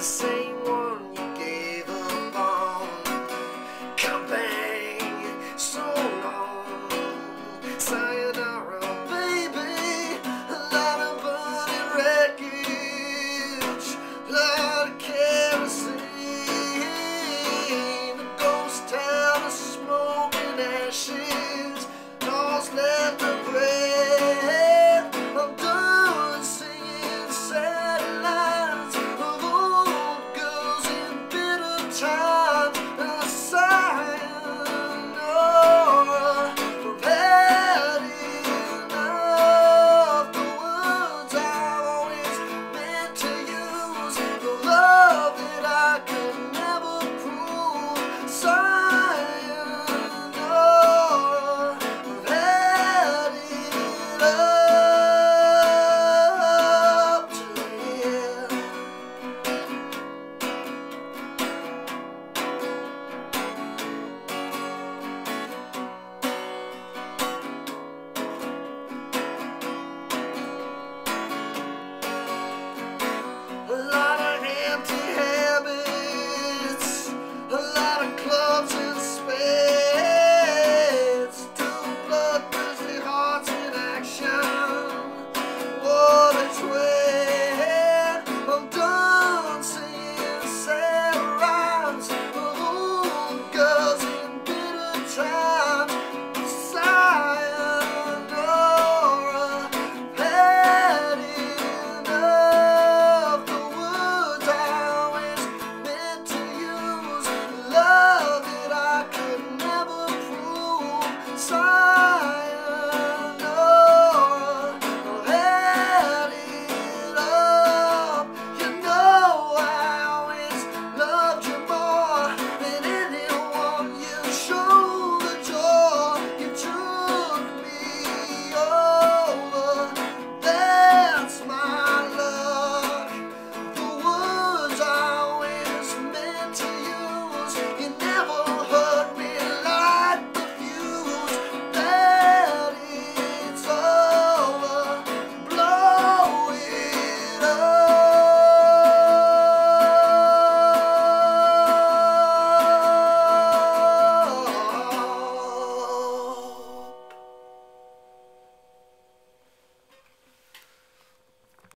the same one you gave up on. Kabang, so long. Sayonara, baby. A lot of burning wreckage, a lot of kerosene, a ghost town of smoking ashes, all's left to breath. I'm done singing sad lines of old girls in bitter times. A sayonara from adding up the words I've always meant to use, the love that I could never